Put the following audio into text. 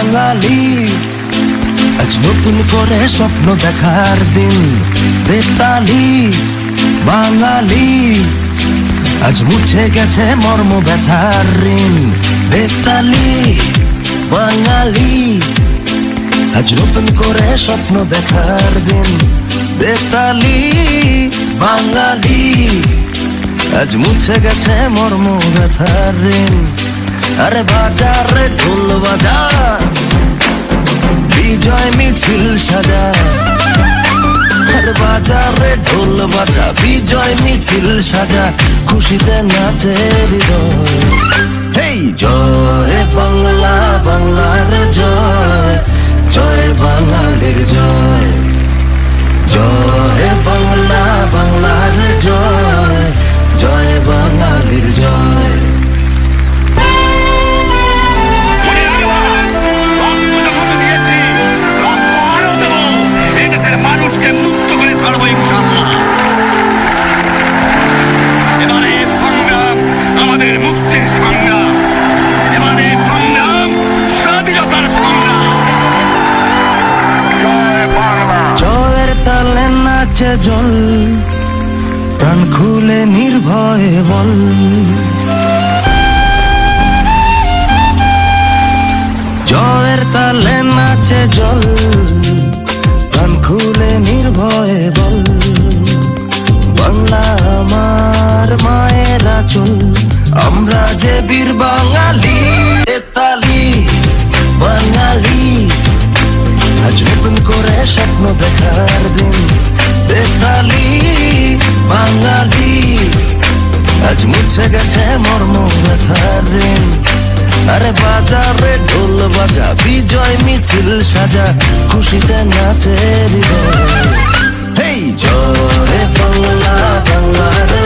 বাঙালি আজ নতুন করে স্বপ্ন দেখার দিন বেতালি বাঙালি আজ মুছে গেছে মর্ম ব্যথার ঋণ বেতালি বাঙালি আজ নতুন করে স্বপ্ন দেখার দিন বেতালি বাঙালি আজ মুছে গেছে মর্ম ব্যথার ঋণ আরে বাজারে ঢোল বাজা বিজয় মিছিল সাজা আরে বাজারে ঢোল বাজা বিজয় মিছিল সাজা খুশিতে নাচে হৃদয় হেই জয় বাংলা বাংলার জয় জয় বাঙালির জয় জয় বাংলা বাংলার জয় জয় বাঙালির জয় মানুষকে মুক্ত করে ছাড়বো ইনশাআল্লাহ এবারে সংগ্রাম আমাদের মুক্তির সংগ্রাম এবারে সংগ্রাম স্বাধীনতার সংগ্রাম জয় বাংলা জয়ের তালে নাচে জল প্রাণ খুলে নির্ভয়ে বল জয়ের তালে নাচে জল প্রাণ খুলে নির্ভয়ে বল বাংলা আমার মায়ের আঁচল আমরা যে বীর বাঙালি বেতালি বাঙালি আজ নতুন করে স্বপ্ন দেখার দিন বেতালি বাঙালি আজ মুছে গেছে মর্ম ব্যথার ঋণ আরে বাজারে ঢোল বাজা বিজয় মিছিল সাজা খুশিতে নাচে হৃদয় হেই জয় বাংলা বাংলার